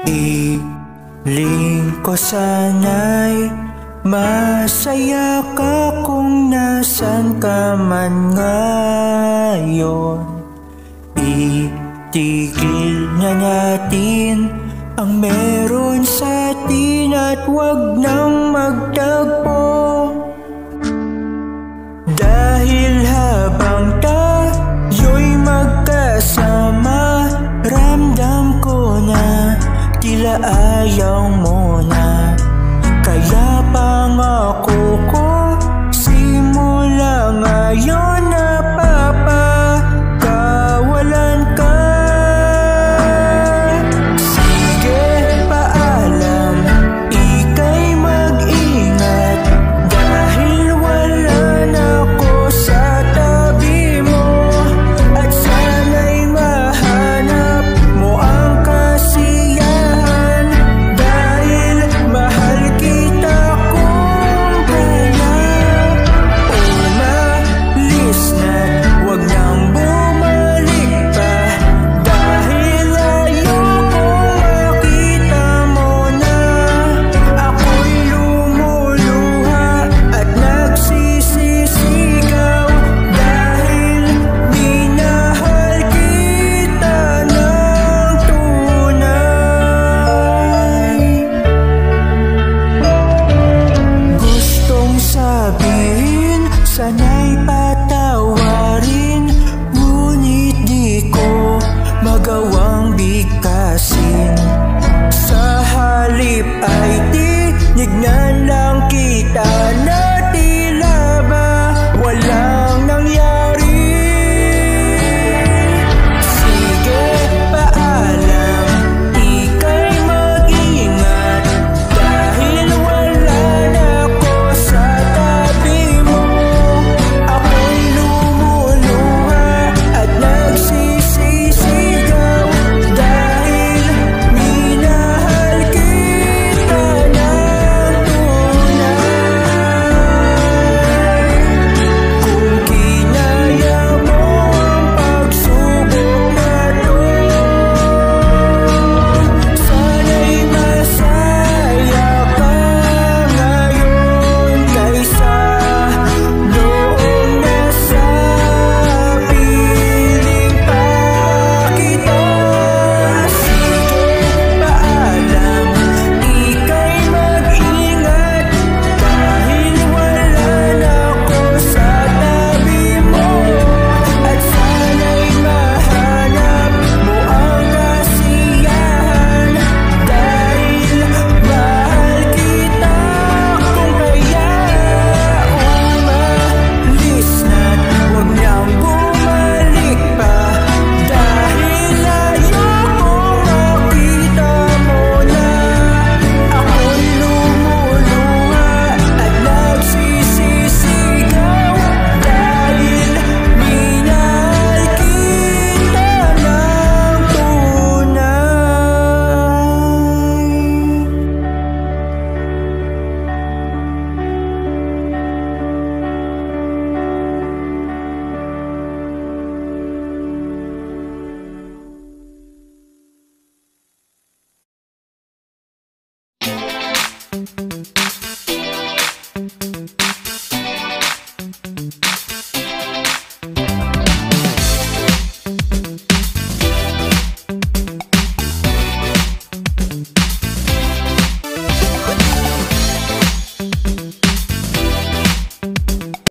Hiling ko sana'y masaya ka kung nasan ka man ngayon. Itigil na natin ang meron sa atin at wag nang magtagpo. Dahil habang tayo'y magkasama, ramdam ko na tila ayaw mo na. Kaya pangako ko simula ngayon napapakawalan ka. Sige, paalam, ika'y mag-ingat, dahil wala na ko sa tabi mo. At sana'y mahanap mo ang kasiyahan, dahil mahal kita kung kaya. Umalis na, wag nang bumalik pa, dahil ayokong makita mo na ako'y lumuluha at nagsisisigaw, dahil minahal kita ng tunay. Gustong sabihin, sana'y patawarin, ngunit di ko magawang bigkasin. Sa halip ay tinignan lang kita na